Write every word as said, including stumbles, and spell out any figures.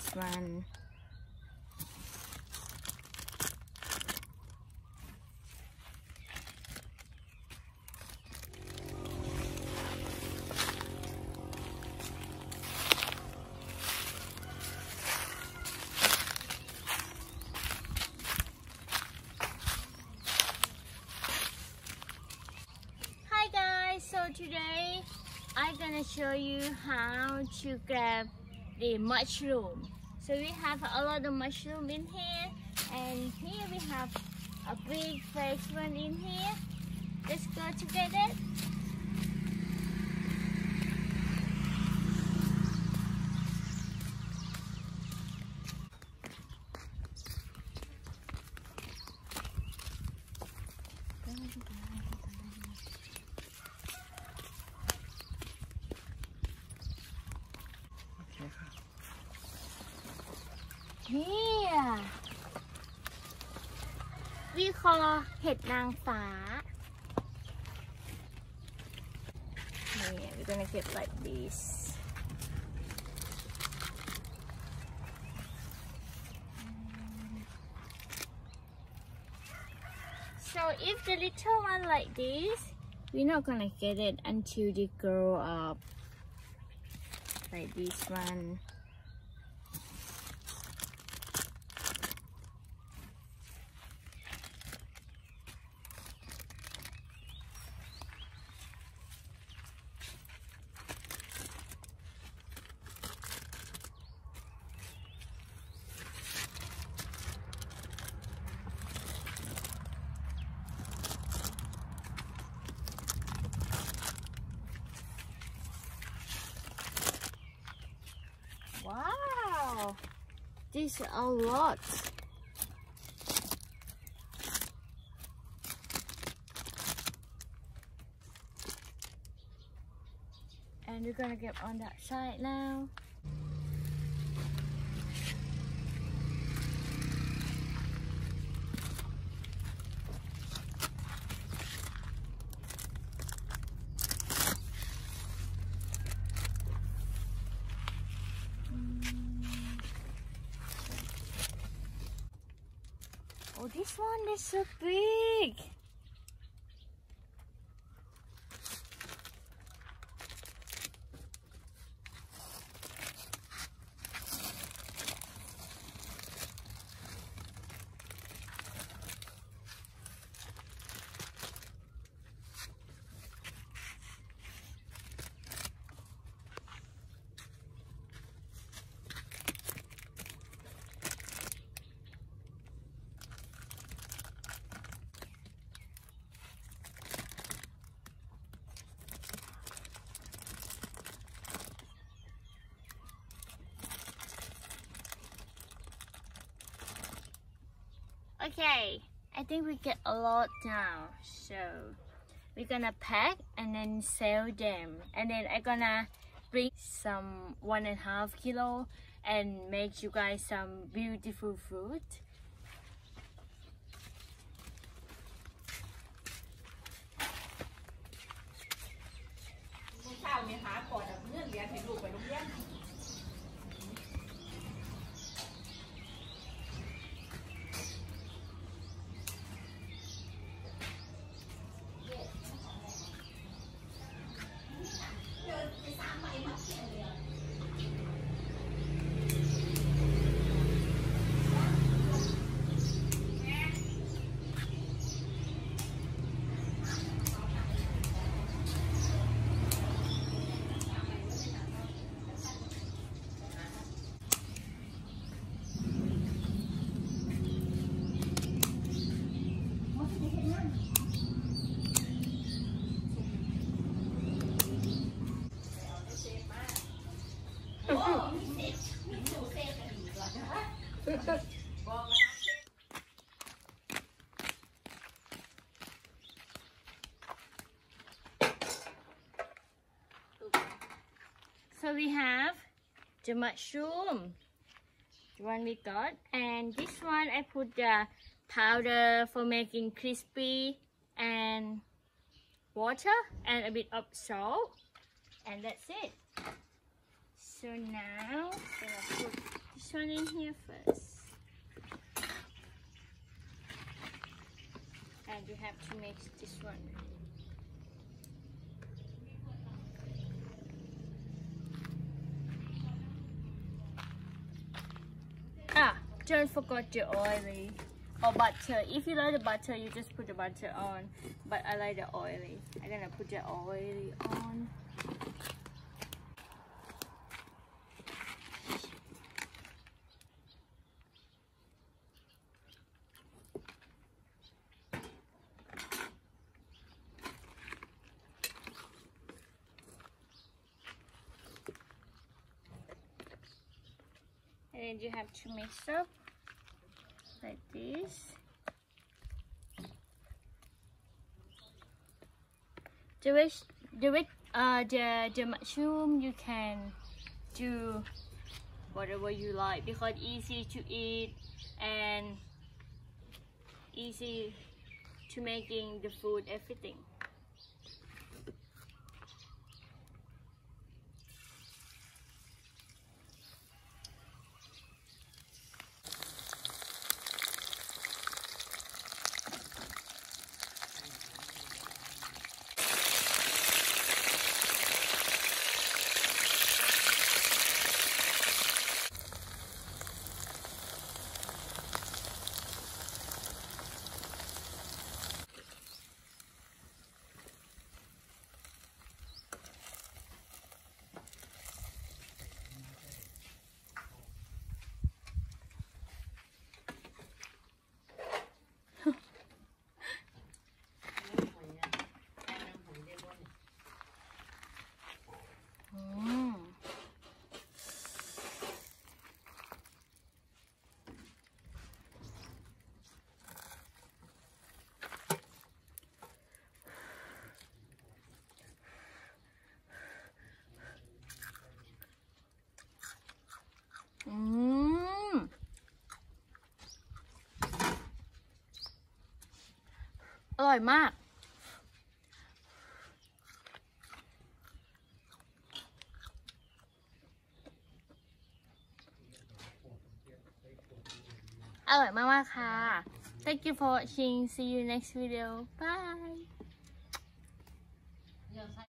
one. Hi guys, so today I'm gonna show you how to grab the mushroom. So we have a lot of mushroom in here, and here we have a big fresh one in here. Let's go to get it. Here we call เห็ดนางฟ้า Yeah, we're gonna get like this. So if the little one like this, We're not gonna get it until they grow up. Like this one. wow, this is a lot. And we're gonna get on that side now. Oh, this one is so big. Okay, I think we get a lot now, so we're gonna pack and then sell them, and then I'm gonna bring some one and a half kilo and make you guys some beautiful fruit. So we have the mushroom, the one we got, and this one I put the powder for making crispy and water and a bit of salt, and that's it. So now I'm gonna put this one in here first. And you have to mix this one. Ah, don't forget the oily or butter. If you like the butter, you just put the butter on. But I like the oily. I'm gonna put the oily on. And you have to mix up like this. The rest, the rest, uh, the the mushroom you can do whatever you like because easy to eat and easy to making the food, everything. Mmm. อร่อยมาก อร่อยมากๆค่ะ Thank you for watching. See you next video. Bye.